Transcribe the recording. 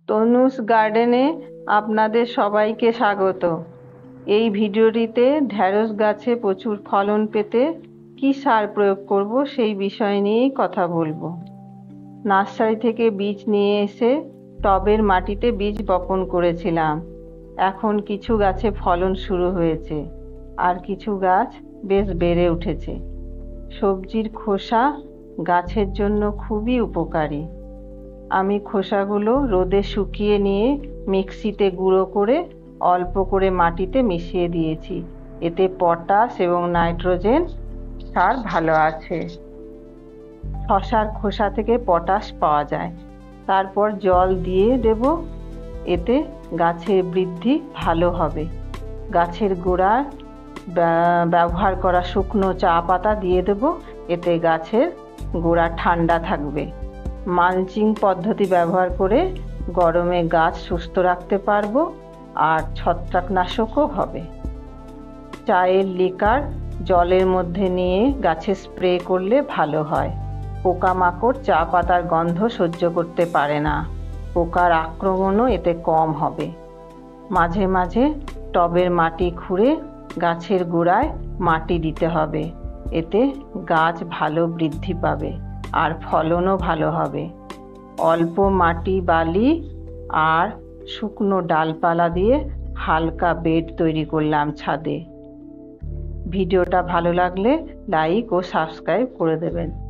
তনুস গার্ডেনে আপনাদের সবাইকে স্বাগত। এই ভিডিওটিতে ঢেঁড়স গাছে প্রচুর ফলন পেতে কী সার প্রয়োগ করব সেই বিষয় নিয়েই কথা বলবো। নার্সারি থেকে বীজ নিয়ে এসে টবের মাটিতে বীজ বপন করেছিলাম। এখন কিছু গাছে ফলন শুরু হয়েছে, আর কিছু গাছ বেশ বেড়ে উঠেছে। সবজির খোসা গাছের জন্য খুবই উপকারী। আমি খোসাগুলো রোদে শুকিয়ে নিয়ে মিক্সিতে গুঁড়ো করে অল্প করে মাটিতে মিশিয়ে দিয়েছি। এতে পটাশ এবং নাইট্রোজেন সার ভালো আছে। শসার খোসা থেকে পটাশ পাওয়া যায়। তারপর জল দিয়ে দেব, এতে গাছের বৃদ্ধি ভালো হবে। গাছের গোড়ায় ব্যবহার করা শুকনো চা পাতা দিয়ে দেব, এতে গাছের গোড়া ঠান্ডা থাকবে। মালচিং পদ্ধতি ব্যবহার করে গরমে গাছ সুস্থ রাখতে পারবো, আর ছত্রাকনাশকও হবে। চায়ের লিকার জলের মধ্যে নিয়ে গাছে স্প্রে করলে ভালো হয়। পোকামাকড় চা পাতার গন্ধ সহ্য করতে পারে না, পোকার আক্রমণও এতে কম হবে। মাঝে মাঝে টবের মাটি খুঁড়ে গাছের গোড়ায় মাটি দিতে হবে, এতে গাছ ভালো বৃদ্ধি পাবে আর ফলনও ভালো হবে। অল্প মাটি, বালি আর শুকনো ডালপালা দিয়ে হালকা বেড তৈরি করলাম ছাদে। ভিডিওটা ভালো লাগলে লাইক ও সাবস্ক্রাইব করে দেবেন।